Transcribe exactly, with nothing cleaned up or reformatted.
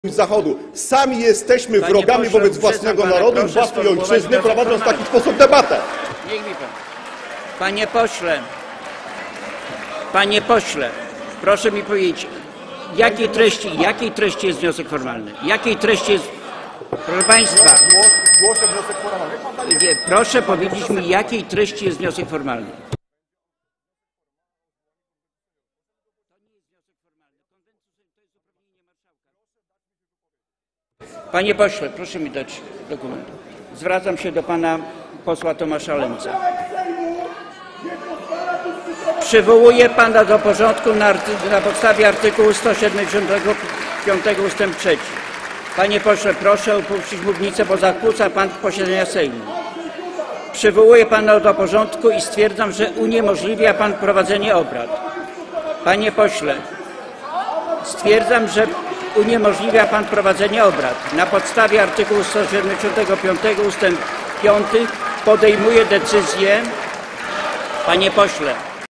Zachodu. Sami jesteśmy Panie wrogami pośle, wobec własnego pana, narodu i proszę własnej sformułować ojczyzny, wniosek prowadząc w taki formalny. sposób debatę. Niech mi pan. Panie pośle, panie pośle, proszę mi powiedzieć, jakiej treści, jakiej treści jest wniosek formalny? Jakiej treści jest... Proszę państwa, Głoszę wniosek formalny. nie, proszę powiedzieć mi, jakiej treści jest wniosek formalny? Panie pośle, proszę mi dać dokument. Zwracam się do pana posła Tomasza Lenca. Przywołuję pana do porządku na, na podstawie artykułu sto siedemdziesiątego piątego ustęp trzeci. Panie pośle, proszę opuścić mównicę, bo zakłóca pan posiedzenia Sejmu. Przywołuję pana do porządku i stwierdzam, że uniemożliwia pan prowadzenie obrad. Panie pośle, stwierdzam, że uniemożliwia pan prowadzenie obrad. Na podstawie artykułu sto siedemdziesiątego piątego ustęp piąty podejmuję decyzję, panie pośle,